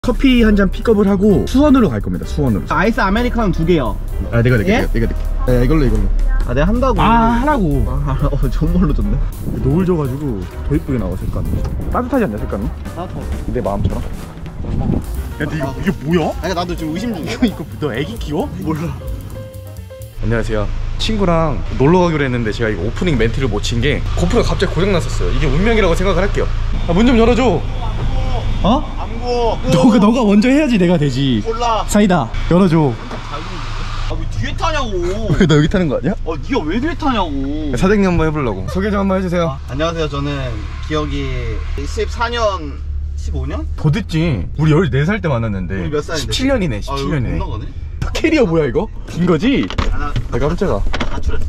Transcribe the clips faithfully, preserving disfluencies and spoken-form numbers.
커피 한 잔 픽업을 하고 수원으로 갈 겁니다. 수원으로. 아이스 아메리카노 두 개요. 아 내가 낼게. 예? 내가 낼게. 네, 이걸로 이걸로. 아 내가 한다고. 아 하라고. 아, 어 좋은 걸로 줬네. 노을 져가지고 더 이쁘게 나와 색감이. 따뜻하지 않냐 색감이? 따뜻해. 내 마음처럼. 야 근데 이거 이게 뭐야? 아니 나도 지금 의심 중이야. 이거 너 애기 키워? 몰라. 안녕하세요. 친구랑 놀러 가기로 했는데 제가 이거 오프닝 멘트를 못 친 게 고프로가 갑자기 고장 났었어요. 이게 운명이라고 생각을 할게요. 아, 문 좀 열어줘. 어? 안 구워. 너가 너가 먼저 해야지 내가 되지. 몰라. 사이다 열어줘. 아 왜 뒤에 타냐고. 왜 너 여기 타는 거 아니야? 어 니가 왜 뒤에 타냐고. 사장님 한번 해보려고. 소개 좀 한번 해주세요. 아, 안녕하세요. 저는 기억이 십사 년 십오 년? 더 듣지. 우리 열네 살 때 만났는데 우리 몇 살인데? 십칠 년이네. 십칠 년이네. 아, 거네? 캐리어 뭐야 이거? 긴 거지? 아, 나 아 깜짝아. 가출했어.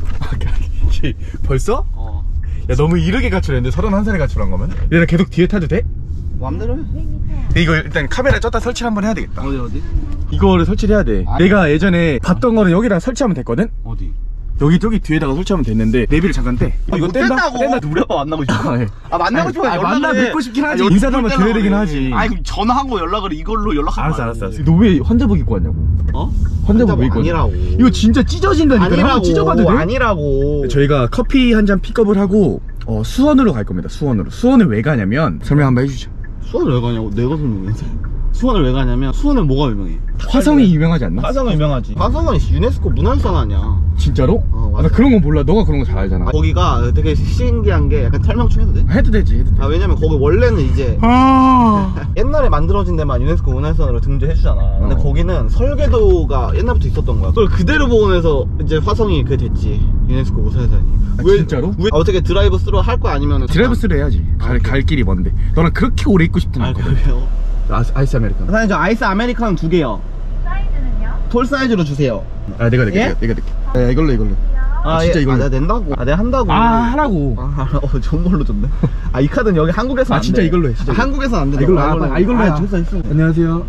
벌써? 어. 야 너무 이르게 가출했는데 서른한 살에 가출한 거면? 얘는 계속 뒤에 타도 돼? 맘대로 해. 근데 이거 일단 카메라 쪘다 설치를 한번 해야 되겠다. 어디 어디? 이거를 설치를 해야 돼. 아니. 내가 예전에 봤던 거는 여기다 설치하면 됐거든? 어디? 여기 저기 뒤에다가 설치하면 됐는데 내비를 잠깐 떼. 아, 이거 못 뗀다? 뗀다고? 뗀다? 우리 아빠 만나고 싶어. 아, 예. 아 만나고 아니, 싶어. 아니, 연락을 만나 해. 뵙고 싶긴 하지. 아니, 인사도 한번 연락을 드려야 되긴 해. 하지. 아니 그럼 전화하고 연락을 이걸로 연락하지. 알았어 알았어 알았어. 너 왜 환자복 입고 왔냐고? 어? 환자복 왜 입고 왔냐? 아니라고. 이거 진짜 찢어진다니까. 아니라고. 한번 찢어봐도 돼? 아니라고. 저희가 커피 한 잔 픽업을 하고 어, 수원으로 갈 겁니다. 수원으로. 수원을 왜 가냐면 설명 한번 해주죠. 수원을 왜 가냐고. 내가 설명했지. 수원을 왜 가냐면 수원은 뭐가 유명해? 화성이 유명하지 않나? 화성은 유명하지. 화성은 유네스코 문화유산 아니야. 진짜로? 어, 아, 맞아. 나 그런 건 몰라. 너가 그런 거 잘 알잖아. 아, 거기가 되게 신기한 게 약간 설명 좀 해도 돼? 해도 되지 해도 돼. 아 왜냐면 거기 원래는 이제 아 옛날에 만들어진 데만 유네스코 문화유산으로 등재해주잖아. 근데 어. 거기는 설계도가 옛날부터 있었던 거야. 그걸 그대로 복원해서 이제 화성이 그게 됐지. 유네스코 문화유산이. 아, 진짜로? 왜 어떻게 드라이브 스루 할 거 아니면 드라이브 스루 해야지. 갈, 갈 길이 먼데. 너랑 그렇게 오래 있고 싶은 아 거거든. 그래요? 아, 아이스 아메리카노. 사장님 저 아이스 아메리카노 두 개요. 사이즈는요? 톨 사이즈로 주세요. 아 내가 낼게. 예? 내가, 내가 낼게. 네, 이걸로 이걸로. 아, 진짜 예. 이걸로. 아, 내가 낸다고. 아 내가 한다고. 아 하라고. 아, 어, 좋은 걸로 줬네. 아, 이 카드는 여기 한국에서 아 안 진짜 돼. 이걸로 해. 진짜 아, 한국에서 안 돼. 아, 이걸로 아, 아, 아 이걸로 해. 아, 됐어, 됐어. 안녕하세요.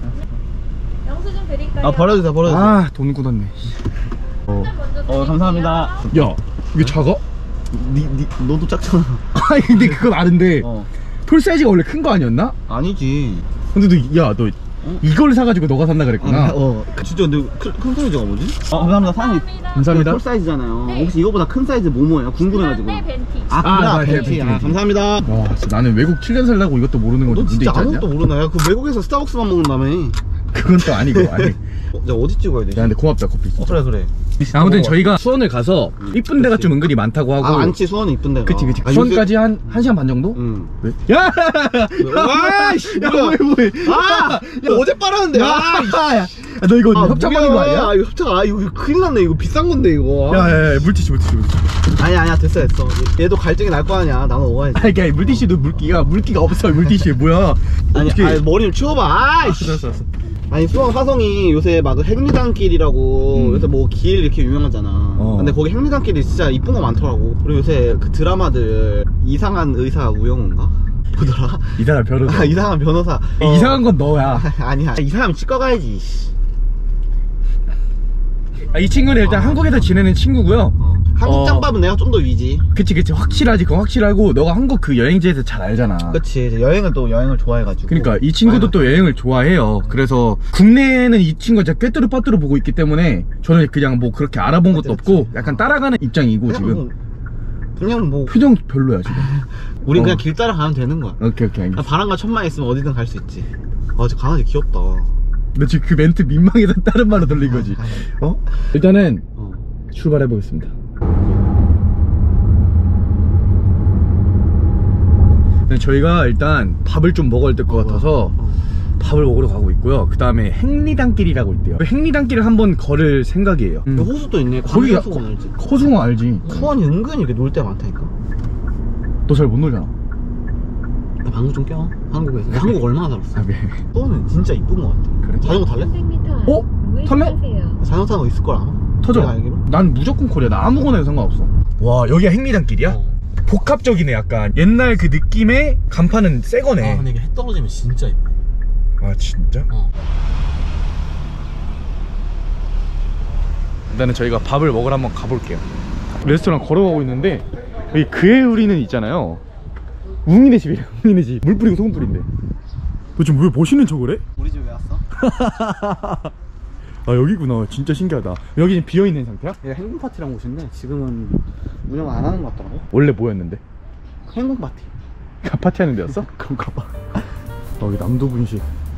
영수증 드릴까요? 아, 버려주세요, 버려주세요. 아 돈 굳었네. 어. 먼저 어, 감사합니다. 야 이게 작아? 니, 니, 너도 작잖아. 아니 근데 그건 아는데 어. 톨 사이즈가 원래 큰 거 아니었나? 아니지. 근데 너 야 너 어? 이걸 사가지고 너가 산다 그랬구나. 아, 어. 진짜 근데 큰, 큰 사이즈가 뭐지? 어, 감사합니다. 사장님. 감사합니다. 톨 사이즈잖아요. 네. 혹시 이거보다 큰 사이즈 뭐뭐예요? 궁금해가지고. 네, 벤티. 아, 아, 그래, 아, 벤티. 벤티, 아, 벤티. 감사합니다. 와 진짜 나는 외국 칠 년 살라고 이것도 모르는 건 너 문제 진짜 있지 않냐? 아무것도 모르나? 야, 그 외국에서 스타벅스만 먹는다며. 그건 또 아니고 아니. 어, 야, 어디 찍어야 돼? 야 근데 고맙다 커피. 어, 그래, 그래. 아무튼 저희가 수원을 가서 이쁜 데가 좀 은근히 많다고 하고. 아, 안치 수원은 이쁜 데가. 그치 그치. 아, 수원까지 한 한 시간 반 정도? 응. 왜? 야! 와이씨, 야 뭐야. 뭐해 뭐해? 아! 야, 어제 빨았는데. 야, 아, 야, 야, 너 이거 협찬받은 거 아니야? 아, 이거 협찬. 아, 이거 큰일 났네. 이거 비싼 건데, 이거. 야, 야, 야, 물티슈, 물티슈, 물티슈. 아니야, 아니야. 됐어, 됐어. 얘도 갈증이 날 거 아니야. 나는 먹어야지. 아니, 그러니까 물티슈도 물기가, 물기가 없어, 물티슈에 뭐야. 아니, 어떻게. 아니, 머리 좀 치워봐. 아이씨. 알았어, 알았어. 아니, 수원 화성이 요새 막 행리단길이라고 음. 요새 뭐 길 이렇게 유명하잖아. 어. 근데 거기 행리단길이 진짜 이쁜 거 많더라고. 그리고 요새 그 드라마들 이상한 의사 우영우인가? 뭐더라? 이상한 변호사. 아, 이상한 변호사. 어. 이상한 건 너야. 아니야. 이 사람 치과 가야지. 아, 이 친구는 일단 어. 한국에서 지내는 친구고요. 어. 한국 어. 짬밥은 내가 좀 더 위지. 그치, 그치. 확실하지. 그건 확실하고, 너가 한국 그 여행지에서 잘 알잖아. 그치. 이제 여행을 또 여행을 좋아해가지고. 그러니까 이 친구도 많이 또 여행을 좋아해요. 그래서 국내에는 이 친구가 진짜 꿰뚜루 빠뚜루 보고 있기 때문에 저는 그냥 뭐 그렇게 알아본 것도 그치, 없고 그치. 약간 따라가는 입장이고 그냥 지금 뭐, 그냥 뭐 표정 별로야 지금. 우리 어. 그냥 길 따라 가면 되는 거야. 오케이 오케이 알겠어. 바람과 천만 있으면 어디든 갈 수 있지. 아, 저 강아지 귀엽다. 너 지금 그 멘트 민망해서 다른 말로 돌린 거지. 어? 일단은 어. 출발해 보겠습니다. 저희가 일단 밥을 좀 먹어야 될 것 같아서 어. 밥을 먹으러 가고 있고요. 그 다음에 행리단길이라고 있대요. 행리단길을 한번 걸을 생각이에요. 음. 호수도 있네. 거기가 호수공원 알지? 호숭아 알지? 수원이 은근히 이렇게 놀 데가 많다니까. 너 잘 못 놀잖아. 나 방구 좀 껴. 한국에서. 나 한국 얼마나 살았어? 아, 왜? 수원은 진짜 이쁜 거 같아. 그래? 자전거 탈래? 어? 탈래? 자전거 타는 거 있을 걸 아마. 터져. 내가 알기로. 난 무조건 코리아. 나 아무거나 해도 상관없어. 와 여기가 행리단길이야? 어. 복합적이네. 약간 옛날 그 느낌의 간판은 새 거네. 아, 근데 이게 해 떨어지면 진짜 이뻐. 아 진짜? 어. 일단은 저희가 밥을 먹으러 한번 가볼게요. 레스토랑 걸어가고 있는데 여기 그의 우리는 있잖아요. 웅이네 집이래요. 웅이네 집. 물 뿌리고 소금 뿌린대. 너 지금 왜 멋있는 척을 해? 우리 집에 왜 왔어? 아 여기구나. 진짜 신기하다. 여기 지금 비어있는 상태야? 얘 행궁 파티랑 오신데 지금은 운영 안 하는 것 같더라고. 원래 뭐였는데? 행궁 파티. 파티하는 데였어? 그런가 봐. 어, 여기 남도 분식.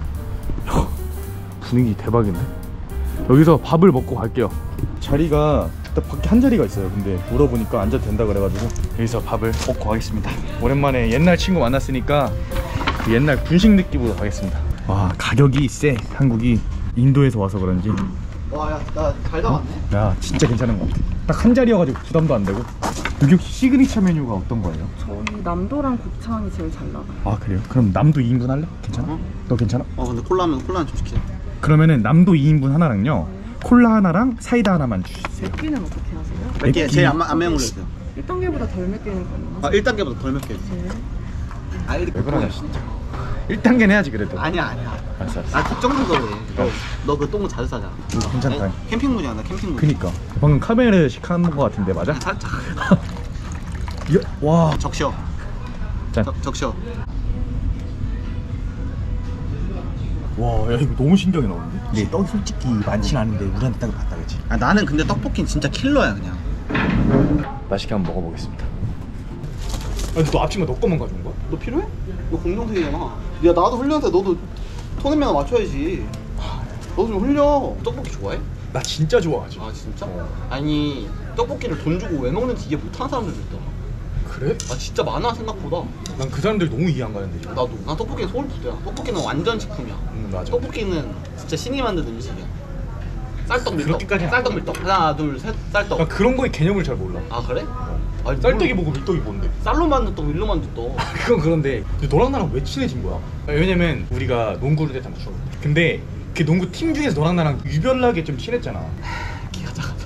분위기 대박이네. 여기서 밥을 먹고 갈게요. 자리가 딱 밖에 한 자리가 있어요. 근데 물어보니까 앉아도 된다 그래가지고 여기서 밥을 먹고 가겠습니다. 오랜만에 옛날 친구 만났으니까 그 옛날 분식 느낌으로 가겠습니다. 와 가격이 세. 한국이 인도에서 와서 그런지. 와, 야, 나 잘 잡았네. 야 진짜 괜찮은 것 같아. 딱 한 자리여가지고 부담도 안 되고. 여기 혹시 시그니처 메뉴가 어떤 거예요? 저희 남도랑 곱창이 제일 잘 나가요. 아 그래요? 그럼 남도 이 인분 할래? 괜찮아? 어? 너 괜찮아? 어, 근데 콜라면 콜라는 좀 시키자. 그러면은 남도 이 인분 하나랑요 콜라 하나랑 사이다 하나만 주세요. 맵기는 어떻게 하세요? 몇 개? 맵기. 제일 안, 안 매운 걸로 해주세요. 일 단계보다 덜 맵기는 가능하세요? 아, 일 단계보다 덜 맵게 해주세요. 네. 아, 일 왜 그러냐 진짜. 일 단계는 해야지 그래도. 아니야, 아니야. 알았어 알았어. 나 걱정돼서 그래. 너, 너 그 똥은 자주 싸잖아. 이거 괜찮다. 아니, 캠핑문이야, 나 캠핑문. 그니까 방금 카메라식 한 거 같은데 맞아? 아, 살짝. 야, 와 적셔. 짠. 적, 적셔. 와, 야 이거 너무 신기하게 나오는데? 근데 떡이 솔직히 많진 않은데 우리한테 딱 맞다 그치? 아, 나는 근데 떡볶이는 진짜 킬러야, 그냥. 맛있게 한번 먹어보겠습니다. 아, 근데 너 앞치마 너 거만 가져온 거야? 너 필요해? 너 공동생이잖아. 야, 나도 훈련한테 너도 톤앤매너 맞춰야지. 너도 좀 흘려. 떡볶이 좋아해? 나 진짜 좋아하지. 아, 진짜? 어. 아니, 떡볶이를 돈 주고 왜 먹는지 이해 못하는 사람들도 있더라. 그래? 아, 진짜 많아, 생각보다. 난 그 사람들 너무 이해 안 가는데 지금. 나도. 난 떡볶이는 소울푸드야. 떡볶이는 완전 식품이야. 응 맞아. 떡볶이는 진짜 신이 만든 음식이야. 쌀떡 밀떡. 그렇게까지 쌀떡 밀떡. 하나, 둘, 셋, 쌀떡. 나 그런 거의 개념을 잘 몰라. 아, 그래? 아니, 쌀떡이 뭘- 뭐고 밀떡이 뭔데? 쌀로 만든 떡, 밀로 만든 떡. 그건 그런데 근데 너랑 나랑 왜 친해진 거야? 왜냐면 우리가 농구를 했잖아 추억. 근데 그 농구 팀 중에서 너랑 나랑 유별나게 좀 친했잖아. 키가 작아서.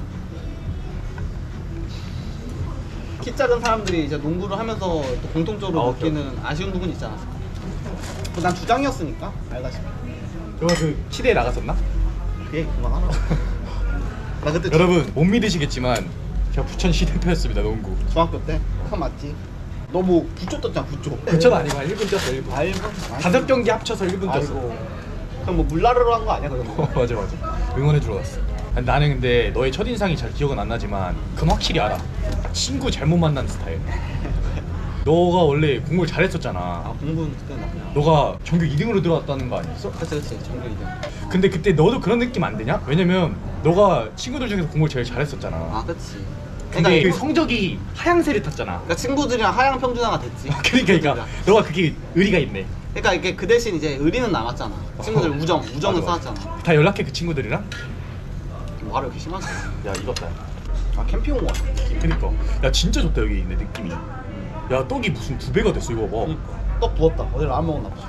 키 작은 사람들이 이제 농구를 하면서 또 공통적으로 아, 오케이, 느끼는 아쉬운 부분이 있지 않았을까? 난 주장이었으니까 알다시피. 너가 그 시대에 나갔었나? 그 얘기 그만하라. 나 그때 여러분 못 믿으시겠지만 제가 부천 시대표였습니다 농구. 주, 중학교 때 참 맞지? 너 뭐 부초 떴잖아, 부초. 부천 아니고 한 일 분 뛰었어 일 분. 아, 일본? 다섯 경기 합쳐서 일 분 뛰었어. 아이고. 그럼 뭐 물나르러 한 거 아니야, 그러면? 어, 맞아 맞아. 응원해 주러 갔어. 아니, 나는 근데 너의 첫인상이 잘 기억은 안 나지만 그건 확실히 알아. 친구 잘못 만난 스타일. 너가 원래 공부를 잘했었잖아. 아, 공부는 그때 나 그냥. 너가 전교 이 등으로 들어왔다는 거 아니었어? 그치, 그치. 전교 이 등. 근데 그때 너도 그런 느낌 안 드냐? 왜냐면 너가 친구들 중에서 공부를 제일 잘했었잖아. 아, 그치. 근데 그 그러니까, 성적이 하향세를 탔잖아. 그러니까 친구들이랑 하향 평준화가 됐지. 그러니까 그러니까 너가 그게 의리가 있네. 그러니까 이게 그 대신 이제 의리는 남았잖아. 친구들 우정, 우정은 맞아, 맞아. 쌓았잖아. 다 연락해 그 친구들이랑? 말을 이렇게 심하지? 야 이겼다. 아, 캠핑 온 거야. 그니까 야 진짜 좋다 여기 있네 느낌이. 야 떡이 무슨 두 배가 됐어 이거 봐. 그러니까. 떡 부었다. 어제 라면 먹었나 보지.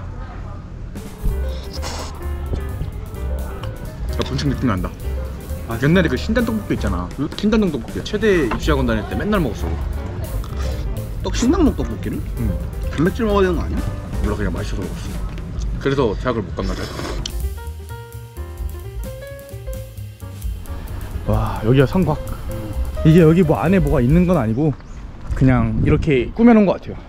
야 분식 느낌 난다. 아, 옛날에 그 신단 떡볶이 있잖아. 그 신단동 떡볶이 최대 입시학원 다닐 때 맨날 먹었어. 떡 신당동 떡볶이를? 응. 단백질 먹어야 되는 거 아니야? 몰라 그냥 맛있어서 먹었어. 그래서 대학을 못 갔나 봐. 와 여기가 성곽. 이게 여기 뭐 안에 뭐가 있는 건 아니고 그냥 이렇게 꾸며놓은 것 같아요.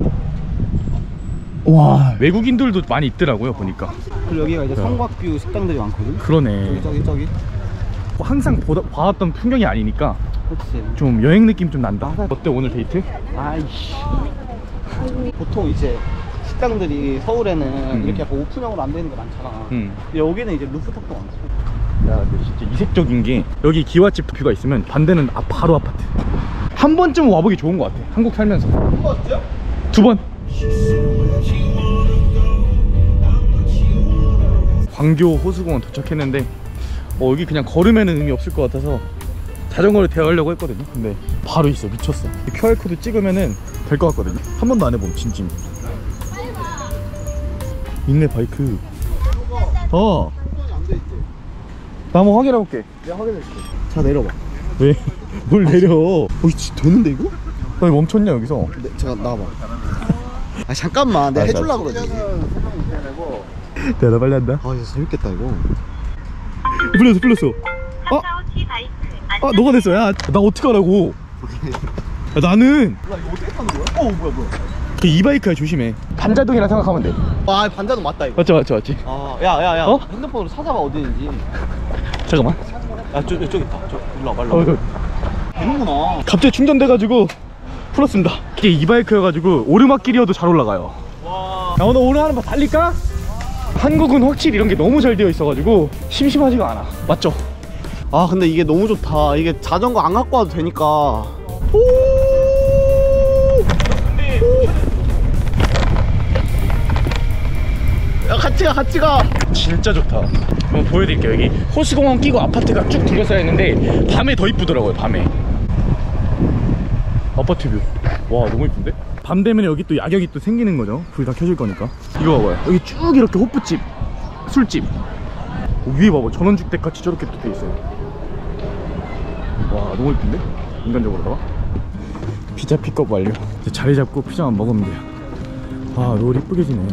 와 외국인들도 많이 있더라고요 보니까. 그리고 여기가 이제 야. 성곽뷰 식당들이 많거든? 그러네. 저기 저기 뭐 항상 보다, 봐왔던 풍경이 아니니까 그치. 좀 여행 느낌 좀 난다. 어때 오늘 데이트? 아이씨. 보통 이제 식당들이 서울에는 음. 이렇게 약간 오픈형으로 안 되는 게 많잖아. 응. 근데 여기는 이제 루프탑도 많고. 야 근데 진짜 이색적인 게 여기 기와집 뷰가 있으면 반대는 아, 바로 아파트. 한 번쯤 와보기 좋은 것 같아 한국 살면서. 한 번쯤? 두 번. 광교 호수공원 도착했는데 어, 여기 그냥 걸으면은 의미 없을 것 같아서 자전거를 대여하려고 했거든요. 근데 바로 있어. 미쳤어. 큐알코드 찍으면은 될 것 같거든요. 한 번도 안 해본 진찜. 있네 바이크. 어. 안돼 있지. 나 한번 확인해 볼게. 내가 확인해줄게. 자, 내려봐. 왜? 뭘 내려? 어, 씨, 되는데 이거? 너 왜 멈췄냐 여기서? 네, 제가 나와봐. 아, 잠깐만. 내가 알았어, 해주려고 그러지. 야 나 빨리 한다. 아, 이거 재밌겠다 이거. 불렀어 불렀어. 아, 아 너가 됐어. 야 나 어떻게 하라고? 야, 나는 야, 이거 어떻게 타는 거야? 어, 뭐야 뭐야. 그 이바이크야 조심해. 반자동이라 생각하면 돼. 아 반자동 맞다 이거. 맞죠 맞죠 맞지. 아 야야야 어? 핸드폰으로 찾아봐 어디 있는지. 잠깐만. 야저 저기 있다. 저 일로 와봐 일로 어, 와봐. 그, 되는구나. 갑자기 충전돼가지고 풀었습니다. 이게 이바이크여가지고 오르막길이어도 잘 올라가요. 와. 야, 오늘 오늘 하는 거 달릴까? 한국은 확실히 이런 게 너무 잘 되어 있어가지고 심심하지가 않아. 맞죠? 아 근데 이게 너무 좋다. 이게 자전거 안 갖고 와도 되니까. 오! 야 같이 가 같이 가. 진짜 좋다. 한번 보여드릴게요. 여기 호수공원 끼고 아파트가 쭉 둘러싸여 있는데 밤에 더 이쁘더라고요. 밤에 아파트 뷰. 와 너무 이쁜데? 밤 되면 여기 또 야경이 또 생기는 거죠. 불이 다 켜질 거니까. 이거 봐봐요. 여기 쭉 이렇게 호프집, 술집. 어, 위에 봐봐. 전원주택 같이 저렇게 또 돼 있어요. 와 너무 이쁜데? 인간적으로다가 피자 픽업 완료. 이제 자리 잡고 피자만 먹으면 돼요. 아 노을 이쁘게 지네.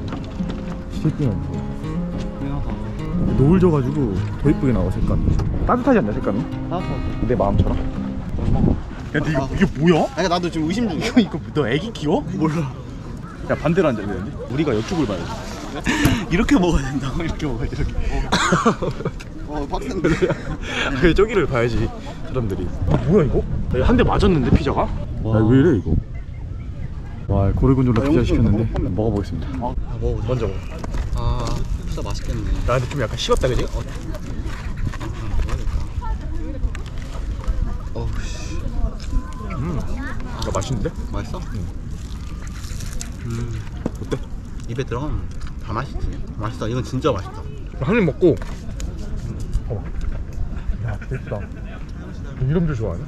실비는 노을 져가지고 더 이쁘게 나와 색감이. 따뜻하지 않나 색감이? 따뜻하지. 내 마음처럼. 야 근데 이거, 이게 뭐야? 아니 나도 지금 의심 중이야. 이거 이거 너 애기 키워? 몰라. 야 반대로 앉아야 되는데? 우리가 이쪽을 봐야지. 이렇게 먹어야 된다고. 이렇게 먹어야지 이렇게. 어 빡센데. 그 저기를 봐야지 사람들이. 아, 뭐야 이거? 한 대 맞았는데 피자가? 와. 야, 왜 이래 이거? 와 고르곤졸라 피자 시켰는데 한번 먹어보겠습니다. 아 먹어보자. 먼저 먹어. 아 진짜 맛있겠네. 야 근데 좀 약간 식었다 그지? 어우 씨. 음. 야 맛있는데? 맛있어? 응. 음. 어때? 입에 들어가면 다 맛있지. 맛있다. 이건 진짜 맛있다. 한 입 먹고. 어. 야 예쁘다. 너 이런 줄 좋아하냐?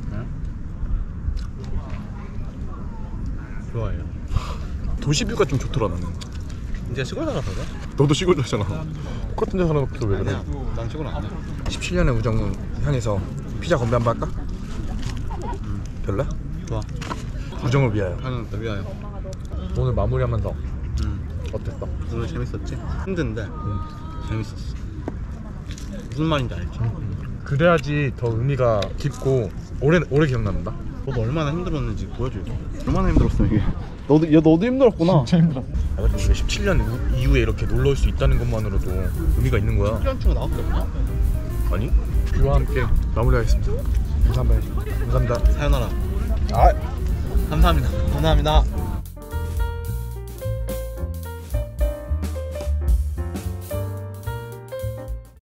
좋아해요. 도시뷰가 좀 좋더라 나는. 이제 시골 살아서 그래? 너도 시골 살잖아. 똑같은 데 살아놓고 왜 그래? 아니야. 난 시골 안 해. 십칠 년의 우정을 향해서 피자 건배 한번 할까? 음. 별로야? 좋아. 우정을 위하여. 하는 더 위하여. 오늘 마무리하면서 음. 어땠어? 오늘 재밌었지? 힘든데 음. 재밌었어. 무슨 말인지 알지? 그래야지 더 의미가 깊고 오래 오래 기억난다. 너도 얼마나 힘들었는지 보여줄게. 얼마나 힘들었어 이게. 너도 야 너도 힘들었구나. 진짜 힘들어. 아, 그래도 우리가 십칠 년 후- 이후에 이렇게 놀러 올 수 있다는 것만으로도 의미가 있는 거야. 필요한 친구 나밖에 없냐? 아니? 뷰와 함께 마무리하겠습니다. 감사합니다. 감사합니다. 사연하라. 아. 감사합니다. 감사합니다.